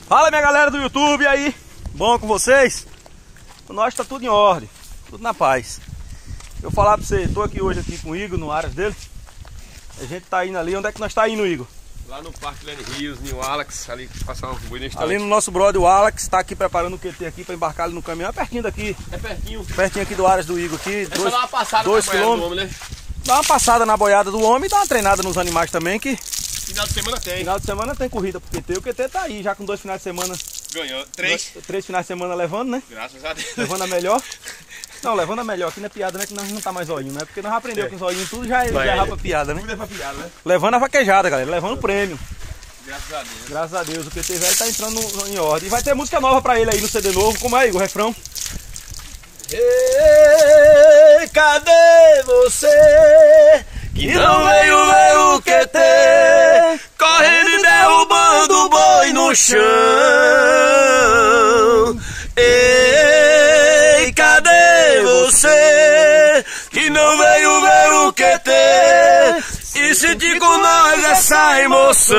Fala, minha galera do YouTube aí, bom com vocês? O nosso tá tudo em ordem, tudo na paz. Eu vou falar pra você, tô aqui hoje com o Igor no áreas dele. A gente tá indo ali, onde é que nós tá indo, Igor? Lá no Parque Lene Rios, no Alex, ali passar um boi nesse ali no nosso brother, o Alex, tá aqui preparando o QT aqui pra embarcar ali no caminhão. É pertinho daqui. É pertinho. Pertinho aqui do áreas do Igor aqui. É só dar uma passada 2 quilômetros. Homem, né? Dá uma passada na boiada do homem e dá uma treinada nos animais também, que final de semana tem. Final de semana tem corrida pro QT. O QT tá aí, já com 2 finais de semana. Ganhou. 3 finais de semana levando, né? Graças a Deus. Levando a melhor. Não, levando a melhor. Aqui não é piada, né? Que nós não tá mais zoinho, né? Porque nós já aprendeu que zoinho tudo já é pra piada, né? Tudo é pra piada, né? Levando a vaquejada, galera. Levando o prêmio. Graças a Deus. Graças a Deus. O QT velho tá entrando em ordem. E vai ter música nova pra ele aí no CD novo. Como é, Igor? O refrão. Ei, cadê você? Que não veio ver o QT, correndo e derrubando o boi no chão. Ei, cadê você? Que não veio ver o QT e sentir com nós essa emoção.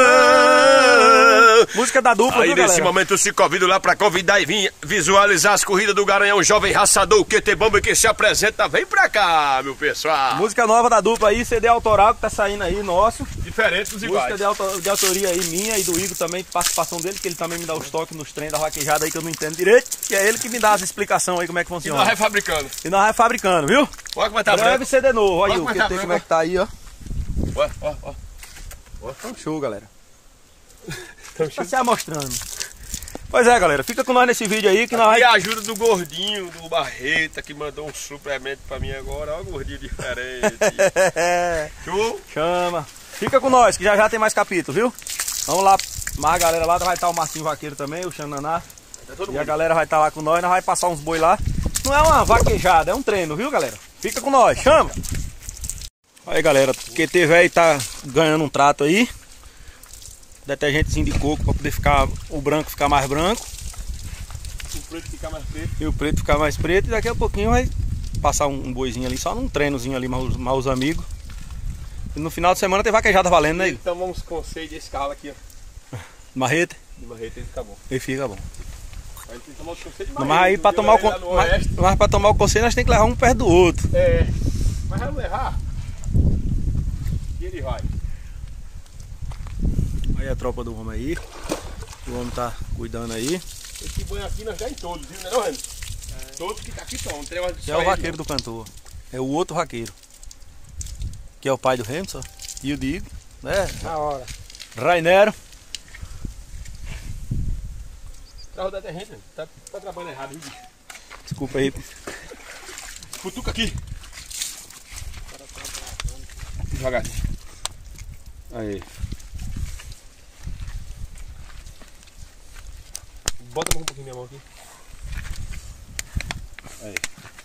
Música da dupla, aí viu, nesse galera? momento eu se convido lá pra convidar e vir visualizar as corridas do Garanhão, jovem raçador, o QT Bomba que se apresenta. Vem pra cá, meu pessoal. Música nova da dupla aí, CD autoral que tá saindo aí, nosso. Diferente dos iguais. Música de autoria aí minha e do Igor também, participação dele, que ele também me dá os toques nos trem da vaquejada aí que eu não entendo direito. Que é ele que me dá as explicações aí como é que E funciona. nós vai fabricando. E nós vai fabricando, viu? Olha como é que tá Breve branco. CD novo, olha aí o Olha como é que QT tá como é que tá aí, ó. Ó. Tá um show, galera. Tá se amostrando. Pois é, galera, fica com nós nesse vídeo aí que nós E a ajuda do gordinho, do Barreta, que mandou um suplemento pra mim agora. Olha o gordinho diferente. Show? Chama. Fica com nós, que já já tem mais capítulo, viu? Vamos lá, mais a galera lá, vai estar o Marcinho Vaqueiro também, o Xananá. E a galera vai estar lá com nós vai passar uns boi lá. Não é uma vaquejada, é um treino, viu, galera? Fica com nós, chama! Aí, galera, o QT velho tá ganhando um trato aí. Detergentezinho de coco para poder ficar o branco ficar mais branco. O preto ficar mais preto. E o preto ficar mais preto. E daqui a pouquinho vai passar um boizinho ali, só num treinozinho ali, mais os amigos. E no final de semana tem vaquejada valendo, né, Igor? Então vamos com o conselho desse carro aqui, ó. Marreta? De Barreta ele fica bom. Ele fica bom. Aí tem que tomar os conselhos de Mas Barreta, aí pra tomar mas pra tomar o conselho nós tem que levar um perto do outro. É. Mas vamos errar. E ele vai. Aí a tropa do homem aí. O homem tá cuidando aí. Esse boi aqui nós já em todos, viu? Não é, não, Renan? Todos que tá aqui estão. Não tem mais É o vaqueiro do cantor. É o outro vaqueiro. Que é o pai do Remson. E o Digo, né? Na hora. Rainero. Traz o detergente, tá trabalhando errado, viu, bicho? Desculpa aí. Cutuca aqui. Devagar. Aí. Bota mais um pouquinho minha mão aqui. Aí.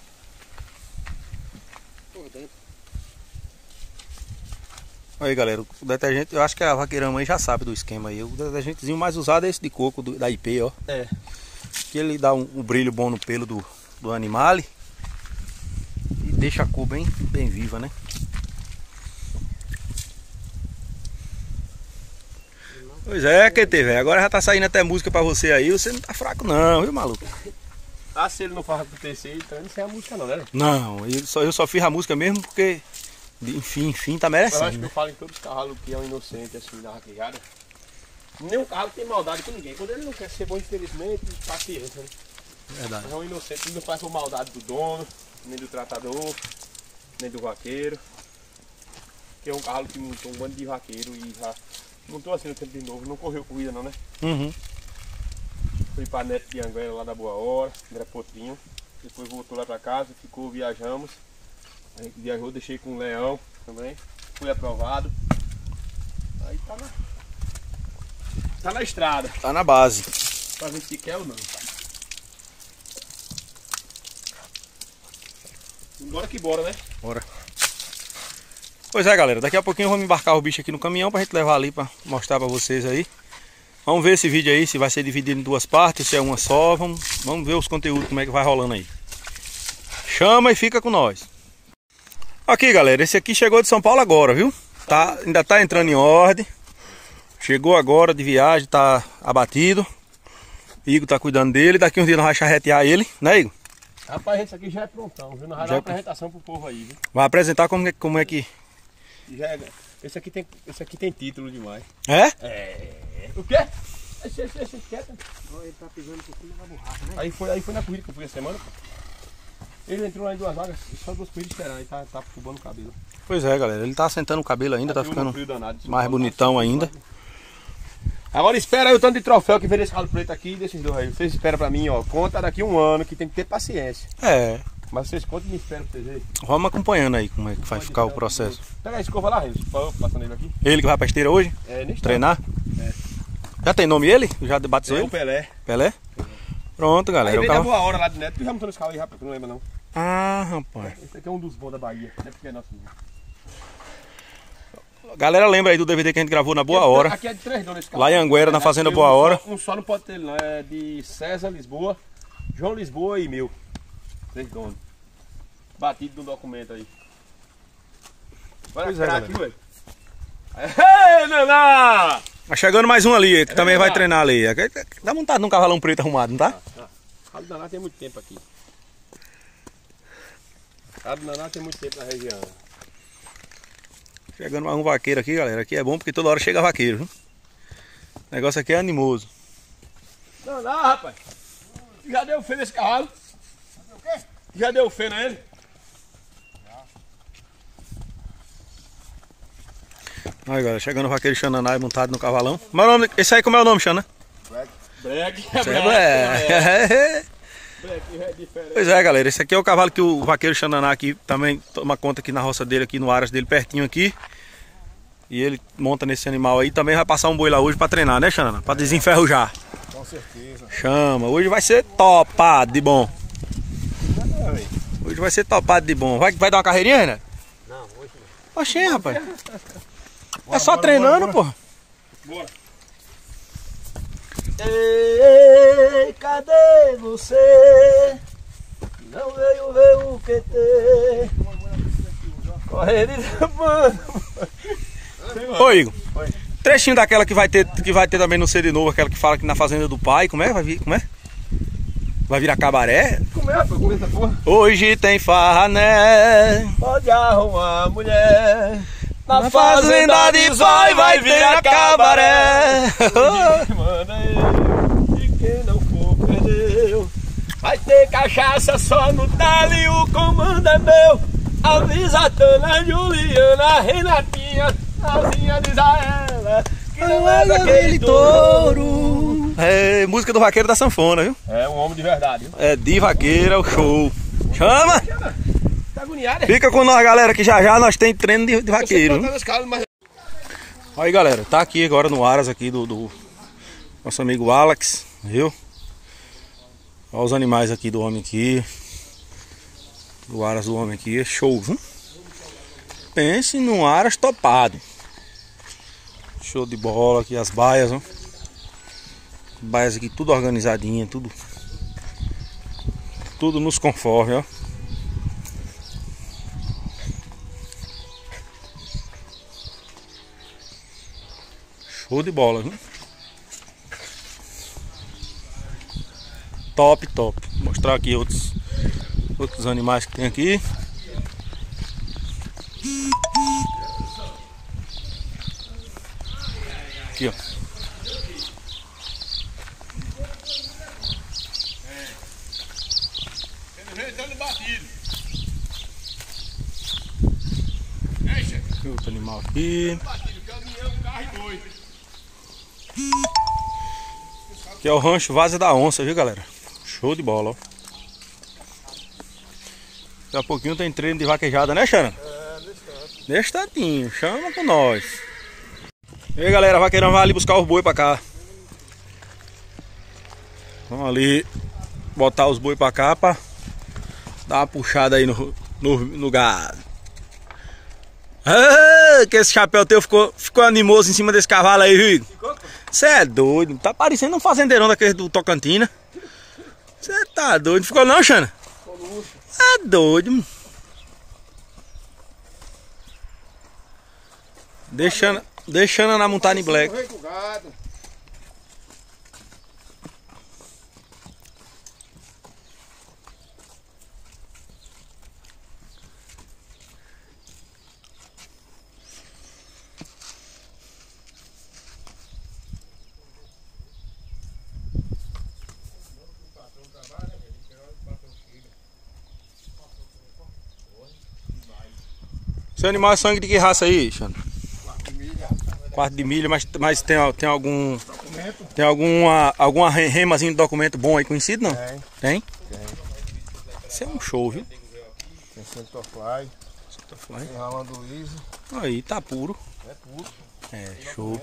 Aí, galera, o detergente, eu acho que a vaqueirama aí já sabe do esquema aí. O detergentezinho mais usado é esse de coco da IP, ó. É. Que ele dá um brilho bom no pelo do animal. E deixa a cor bem viva, né? Pois é, QT, velho. Agora já tá saindo até música pra você aí. Você não tá fraco não, viu, maluco? Ah, se ele não faz acontecer, então não sei a música não, né? Não, eu só fiz a música mesmo porque, enfim, tá Eu merecendo. acho que eu falo em todos os cavalos que é um inocente assim na vaquejada. Nenhum cavalo tem maldade com ninguém. Quando ele não quer ser bom, infelizmente, paciência, né? Verdade. Mas é um inocente, ele não faz por maldade do dono, nem do tratador, nem do vaqueiro. Que é um cavalo que montou um bando de vaqueiro e já montou assim no tempo de novo, não correu corrida não, né? Uhum. Foi pra Neto de Anguera lá da Boa Hora, era potrinho. Depois voltou lá pra casa, ficou, viajamos. A gente viajou, deixei com o Leão também. Fui aprovado. Aí tá na estrada. Tá na base. Pra ver se quer ou não. Bora que bora, né? Bora. Pois é, galera, daqui a pouquinho vamos embarcar o bicho aqui no caminhão pra gente levar ali pra mostrar pra vocês aí. Vamos ver esse vídeo aí, se vai ser dividido em 2 partes, se é uma só. Vamos ver os conteúdos, como é que vai rolando aí. Chama e fica com nós. Aqui, galera, esse aqui chegou de São Paulo agora, viu? Ainda tá entrando em ordem. Chegou agora de viagem, tá abatido. Igor tá cuidando dele. Daqui uns dias nós vamos charretear ele, né, Igor? Rapaz, esse aqui já é prontão, viu? Nós vamos dar uma apresentação pro povo aí, viu? Vai apresentar como é que... Já é... Esse aqui tem título demais. É? É. O quê? Esse quieto. Ele tá pisando por cima da borracha, né? Aí foi na corrida que eu fui a semana, pô. Ele entrou lá em 2 vagas, só 2 corridas esperando, aí tá fubando o cabelo. Pois é, galera. Ele tá assentando o cabelo ainda, tá ficando danado, mais bonitão ainda. Agora espera aí o tanto de troféu que vem desse calo preto aqui e desses dois aí. Vocês esperam pra mim, ó. Conta daqui 1 ano, que tem que ter paciência. É. Mas vocês contam e me esperam pra vocês verem. Vamos acompanhando aí como é que vai ficar o processo. Pega a escova lá, Renzo, passando ele aqui. Ele que vai pra esteira hoje? É, nesse Treinar? É. Já tem nome ele? Já batizou É ele? o Pelé. Pelé? Pronto, galera. Aí O veio da carro... boa hora lá de Neto, tu já montou nesse carro aí, rapaz, tu não lembra não. Ah, rapaz. Esse aqui é um dos bons da Bahia, não é porque é nosso não. Galera, lembra aí do DVD que a gente gravou na Boa Hora. Aqui é de 3 donos esse carro. Lá em Anguera, na Fazenda Boa Hora. Um só não pode ter ele não, é de César Lisboa, João Lisboa e meu. 3 donos. Batido no documento aí. Bora Pois é, aqui, galera. ué. Ei, Naná! Tá chegando mais um ali, que também vai treinar ali. Dá vontade de um cavalão preto arrumado, não tá? A do Naná tem muito tempo aqui. A do Naná tem muito tempo na região. Chegando mais um vaqueiro aqui, galera. Aqui é bom porque toda hora chega vaqueiro, viu? O negócio aqui é animoso. Naná, rapaz. Já deu fé nesse cavalo? Já deu fé nele? Aí, galera, chegando o vaqueiro Xananai montado no cavalão. Mas o nome, esse aí como é o nome, Xana? Breque. É diferente. Pois é, galera, esse aqui é o cavalo que o vaqueiro Xananá aqui também toma conta aqui na roça dele, aqui no aras dele, pertinho aqui. E ele monta nesse animal aí, também vai passar um boi lá hoje pra treinar, né, Xananá? Pra desenferrujar. Com certeza. Chama, hoje vai ser topado de bom. Hoje vai ser topado de bom. Vai dar uma carreirinha, né? Não, hoje não. Oxê, rapaz. É só treinando, pô. Bora. Ei, cadê você? Não veio ver o que tem. Correndo e mano. Ô, Igor. Trechinho daquela que vai ter também no C de novo, aquela que fala que na fazenda do pai, como é? Vai virar cabaré? Como é, rapaz? Como é essa porra? Hoje tem farra, né? Pode arrumar mulher. Na fazenda de pai vai virar cabaré. Manda ele. E quem não for, perdeu. Vai ter cachaça só no tale, o comando é meu. Avisa a Tana, Juliana, Renatinha, Alzinha de Isaela, que não é daquele touro. É música do vaqueiro da sanfona, viu? É um homem de verdade, viu? É de vaqueiro, é o show. Chama! Tá agoniado, é? Fica com nós, galera, que já nós tem treino de vaqueiro. Viu? Mas... Aí, galera, tá aqui agora no aras aqui do nosso amigo Alex, viu? Olha os animais aqui do homem aqui. Do aras do homem aqui, é show, viu? Pense num aras topado. Show de bola aqui, as baias, ó. Baias aqui tudo organizadinha, tudo nos conforme, ó. Show de bola, viu? Top. Vou mostrar aqui outros animais que tem aqui. Aqui, ó. Outro animal aqui. Aqui é o rancho Várzea da Onça, viu, galera? Show de bola, ó. Daqui a pouquinho tem treino de vaquejada, né, Xana? Nesse tantinho, chama com nós. E aí, galera, vaqueirão vai ali buscar os boi pra cá. Vamos ali botar os boi pra cá pra dar uma puxada aí no gado. Ah, que esse chapéu teu ficou animoso em cima desse cavalo aí, viu? Você é doido, tá parecendo um fazendeirão daquele do Tocantina. Você tá doido, ficou não, Xana? É doido. Deixando na montada em black. Seu animal é sangue de que raça aí, Xandro? Quarto de milha, mas tem algum... Tem alguma remazinha de documento bom aí conhecido, não? Tem? Tem? Isso é um show, viu? Tem Centofly. Tem Rolando Luiz. Aí, tá puro. É puro. É, show.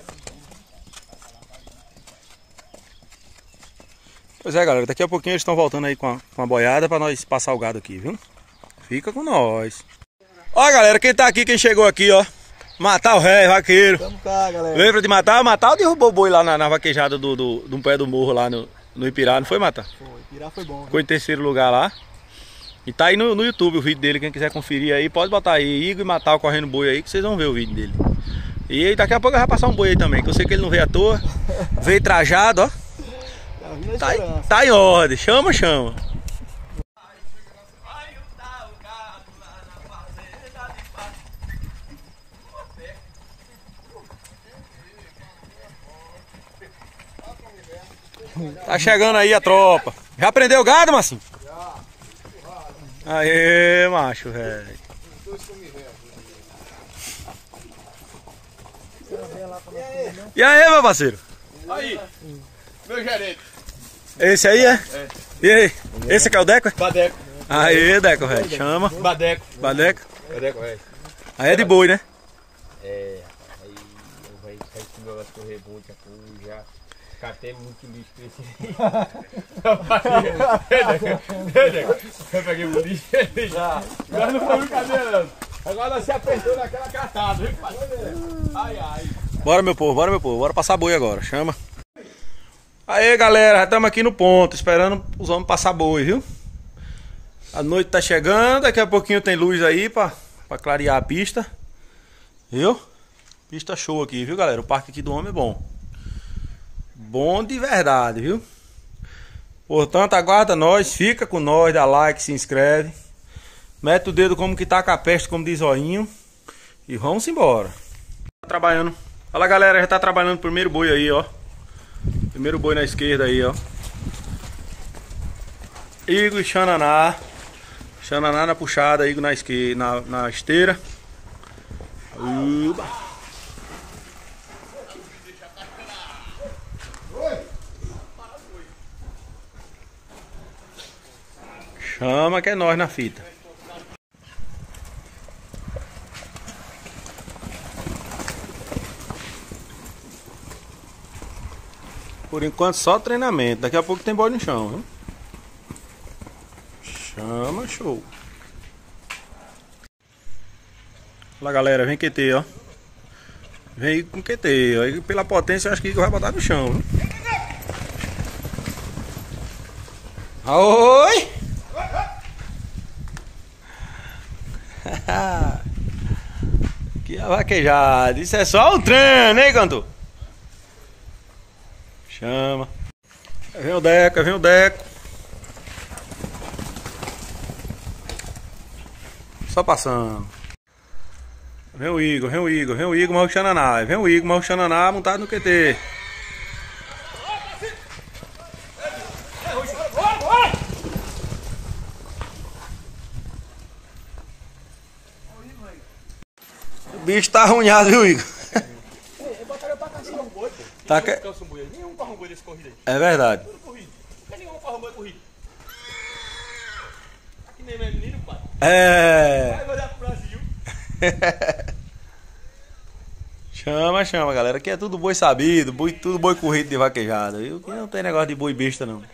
Pois é, galera, daqui a pouquinho eles estão voltando aí com a boiada pra nós passar o gado aqui, viu? Fica com nós. Ó, galera, quem tá aqui, quem chegou aqui, ó. Matar o ré, vaqueiro. Vamos cá, galera. Lembra de matar? Matar ou derrubou o boi lá na vaquejada do pé do morro lá no Ipirá, não foi, Matar? Foi, Ipirá foi bom. Ficou em terceiro lugar lá. E tá aí no YouTube o vídeo dele, quem quiser conferir aí, pode botar aí, Igor e Matar correndo boi aí, que vocês vão ver o vídeo dele. E daqui a pouco eu vou passar um boi aí também, que eu sei que ele não veio à toa. Veio trajado, ó. Tá em ordem, chama. Tá chegando aí a tropa. Já prendeu o gado, Marcinho? Já. Aê, macho, velho. E aí, meu parceiro? Aí, meu gerente. Esse aí é? É. E aí? Esse aqui é o Deco? Badeco. Aê, Deco, velho. Chama. Badeco, velho. é. Aí é de boi, né? É, aí eu vai comer as correr muito, já catei muito lixo pra esse. Eu peguei muito lixo. Agora não foi brincadeira, não. Agora se apertou naquela catada, viu? Ai. Bora, meu povo, bora passar boi agora, chama. Aê, galera, já estamos aqui no ponto, esperando os homens passar boi, viu? A noite tá chegando, daqui a pouquinho tem luz aí pra clarear a pista. Viu? Pista show aqui, viu, galera? O parque aqui do homem é bom. Bom de verdade, viu? Portanto, aguarda nós, fica com nós, dá like, se inscreve. Mete o dedo como que tá com a peste, como diz Zoinho. E vamos embora. Tá trabalhando. Olha, galera, já tá trabalhando o primeiro boi aí, ó. Primeiro boi na esquerda aí, ó. Igor e Xananá. Xananá na puxada, Igor na esquerda, na esteira. Uba. Chama que é nós na fita. Por enquanto só treinamento. Daqui a pouco tem boi no chão, viu? Chama, show. Olha, galera, vem QT, ó. Vem com QT, ó. E pela potência eu acho que vai botar no chão, viu? Oi! Que vaquejada. Isso é só um treino, hein, cantor? Chama. Vem o Deco. Só passando. Vem o Igor, mas o Xananá. Vem o Igor, mas o Xananá montado no QT. O bicho tá arrunhado, viu, Igor? Eu botaria pra caçar um boi, pô. Tá que... Nenhum corre um boi desse corrida aí. É verdade. Tudo corrido. Por que nenhum corre um boi corrido? Aqui nem é menino, pai. É. Vai olhar pro Brasil. Chama, galera. Aqui é tudo boi sabido, tudo boi corrido de vaquejada, viu? Aqui não tem negócio de boi besta, não.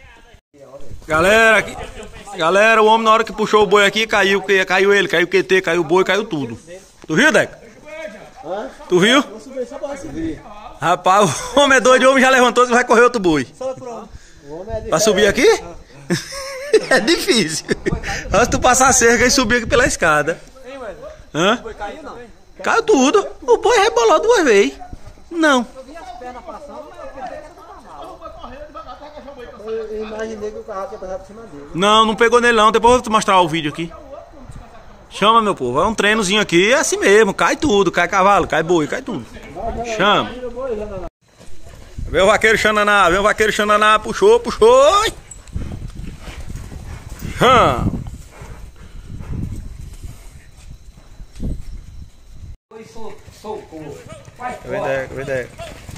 Galera, o homem na hora que puxou o boi aqui, caiu ele, caiu o QT, caiu o boi, caiu tudo. Tu viu, Deco? Tu viu? Rapaz, o homem é doido, o homem já levantou e vai correr outro boi. Pra subir aqui? É difícil. Antes tu passar a cerca e subir aqui pela escada. Hã? Caiu tudo. O boi rebolou 2 vezes. Não. Eu vi as pernas passando, mas eu pensei que você tava mal. Eu imaginei que o carro tinha passado por cima dele. Não, não pegou nele não. Depois eu vou te mostrar o vídeo aqui. Chama, meu povo. É um treinozinho aqui. É assim mesmo. Cai tudo. Cai cavalo, cai boi, cai tudo. Chama. Vem o vaqueiro Xananá. Vem o vaqueiro Xananá. Puxou, puxou. Chama. Vem Deco, vem Deco.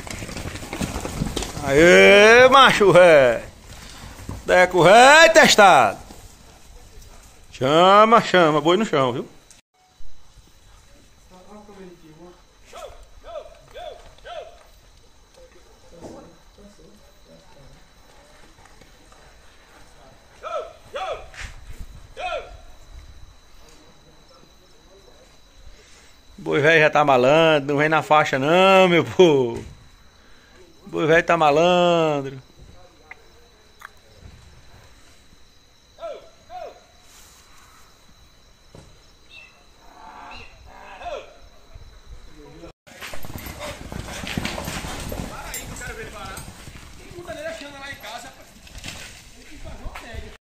Aê, macho ré. Deco ré testado. Chama, chama. Boi no chão, viu? Boi velho já tá malandro, não vem na faixa não, meu povo. Boi velho tá malandro.